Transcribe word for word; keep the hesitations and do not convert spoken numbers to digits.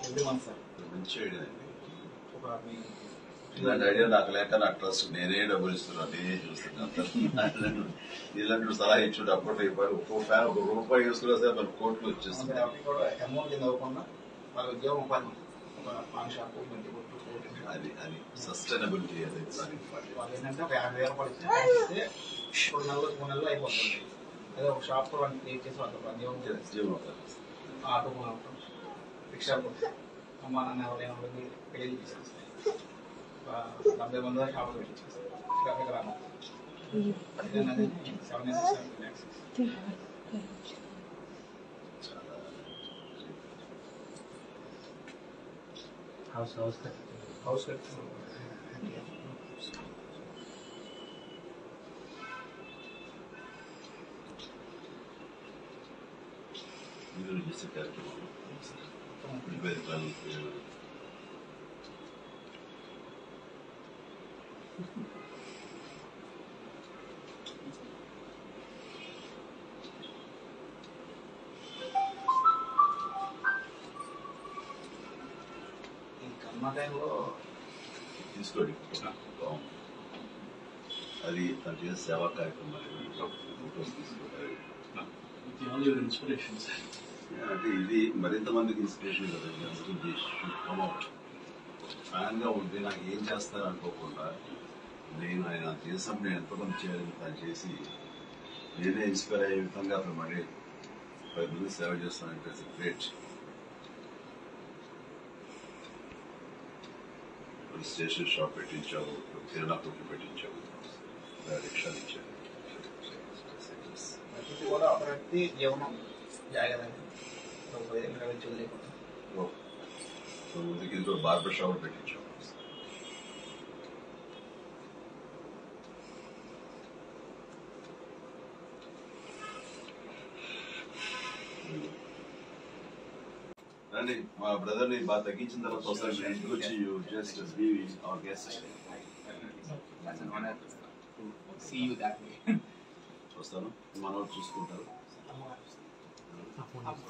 Every month sir. మంచి idea అండి. ఒక ఇలాంటి ఐడియా నాకు లేక నా ట్రస్ట్ నేనే డబ్బులు ఇస్తున్నాను, నేనే చూస్తున్నాను. ఇలాంటి సలహా ఇచ్చుంటే అప్పట్లో ఇవ్వాలి. ఒక్కో ఫ్యాన్ ఒక రూపాయి వేసుకున్నా సరే మన కోట్లు వచ్చేస్తుంది. కూడా అమౌంట్ కింద అవ్వకుండా వాళ్ళ ఉద్యోగం ఉపాధి ఒక పాన్ షాపు మంచి కొట్టు అది అది సస్టైనబిలిటీ అది వాళ్ళు ఏంటంటే ఒక యాభై వేల రూపాయలు ఇస్తే మూడు నెలలు మూడు నెలలు అయిపోతుంది. అదే ఒక షాప్ వాళ్ళు క్రియేట్ చేసి వాళ్ళ ఉద్యోగం జీవనం ఆటో కొనవటం, రిక్షా కొట్టడం, అమ్మ నాన్న ఎవరైనా వాళ్ళకి పెళ్లి చేసేస్తాయి. డెబ్బై మంది దాకా షాపులు పెట్టించేస్తాయి. ఇక్కడ రాను seven seven lakhs house house house కట్టి మీరు చేసే కార్యక్రమం ప్రిపేర్ ప్లాన్ కన్నా టైంలో తీసుకోండి. అది తను చేసే సేవా కార్యక్రమాలు ఫోటోస్ తీసుకోవాలి. ఇన్స్పిరేషన్ అంటే ఇది మరింత మందికి ఇన్స్పిరేషన్ కదా. ఫ్యాన్ గా ఉంటే నాకు ఏం చేస్తారు అనుకోకుండా నేను ఆయన చేసినప్పుడు నేను ఎంతమంది చేయాలని తను చేసి నేనే ఇన్స్పైర్ అయ్యే విధంగా అతను మళ్ళీ పది మంది సేవ చేస్తానంటే గ్రేట్. స్టేషన్ షాప్ పెట్టించావు, కిరాణా కొట్లు పెట్టించావు, రిక్షాలు ఇచ్చావు. కూడా ఒక వ్యక్తి జీవనం జాగ్రత్త ముందుకి ఇంకో బార్బర్ షాప్ పెట్టించాం. రండి, మా బ్రదర్ ని బాగా తగ్గించిన తర్వాత ఒకసారి మీరు ఇంటికి వచ్చి జస్ట్ బీ అవర్ గెస్ట్. వస్తాను, మనోడు చూసుకుంటారు.